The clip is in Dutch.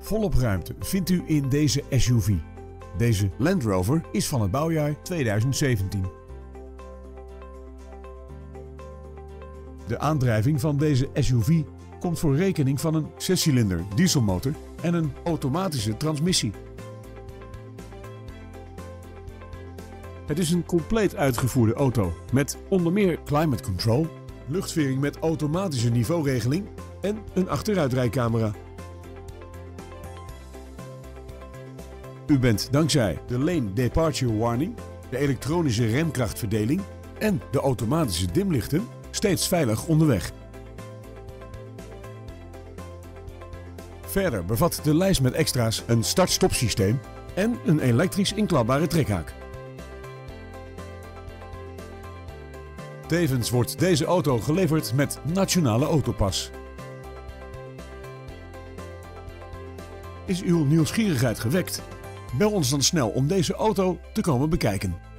Volop ruimte vindt u in deze SUV. Deze Land Rover is van het bouwjaar 2017. De aandrijving van deze SUV komt voor rekening van een 6-cilinder dieselmotor en een automatische transmissie. Het is een compleet uitgevoerde auto met onder meer climate control, luchtvering met automatische niveauregeling en een achteruitrijcamera. U bent dankzij de Lane Departure Warning, de elektronische remkrachtverdeling en de automatische dimlichten steeds veilig onderweg. Verder bevat de lijst met extra's een start-stop systeem en een elektrisch inklapbare trekhaak. Tevens wordt deze auto geleverd met Nationale Autopas. Is uw nieuwsgierigheid gewekt? Bel ons dan snel om deze auto te komen bekijken.